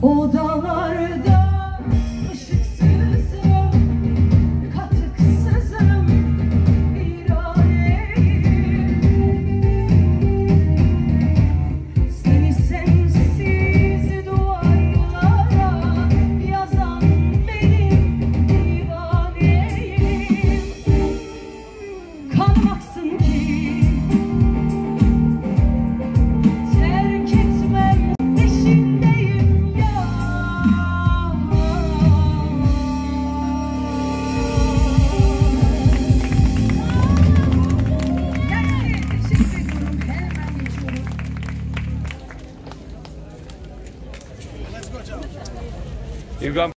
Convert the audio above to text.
Odalarda ışıksızım, katıksızım, viraneyim. Seni sensiz duvarlara yazan benim divaneyim. Kanım aksın ki terk etmem peşindeyim ya. Teşekkür ediyorum. Hemen geçiyoruz. İlgan